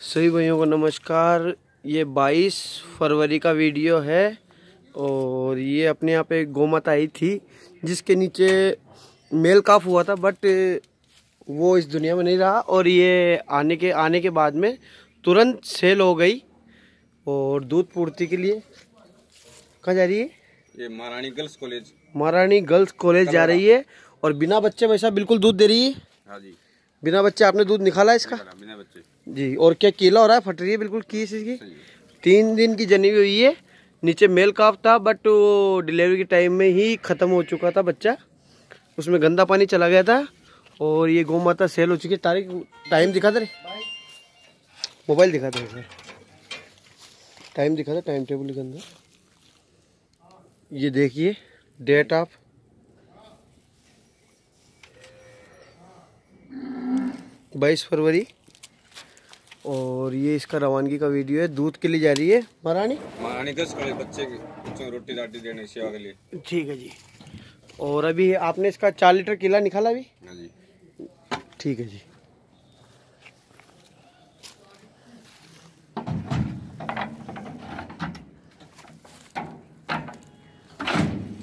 सभी भाइयों को नमस्कार। ये 22 फरवरी का वीडियो है और ये अपने यहाँ पे गौ माता आई थी जिसके नीचे मेल काफ हुआ था, बट वो इस दुनिया में नहीं रहा और ये आने के बाद में तुरंत सेल हो गई। और दूध पूर्ति के लिए कहाँ जा रही है? ये महारानी गर्ल्स कॉलेज जा रही है और बिना बच्चे वैसा बिल्कुल दूध दे रही है। हाँ जी, बिना बच्चे आपने दूध निकाला इसका? बिना बच्चे जी। और क्या कीला हो रहा है, फट रही है बिल्कुल कीस इसकी। 3 दिन की जनी हुई है। नीचे मेल काफ था बट वो डिलीवरी के टाइम में ही ख़त्म हो चुका था बच्चा, उसमें गंदा पानी चला गया था और ये गौ माता सेल हो चुकी है। तारीख टाइम दिखा दे, मोबाइल दिखा दे, टाइम दिखा दे, टाइम टेबल के अंदर ये देखिए डेट ऑफ 22 फरवरी और ये इसका रवानगी का वीडियो है। दूध के लिए जा रही है महारानी गर्ल्स कॉलेज, बच्चे को रोटी राटी देने सेवा के लिए। ठीक है जी। और अभी आपने इसका 4 लीटर किला निकाला अभी? हाँ जी, ठीक है जी।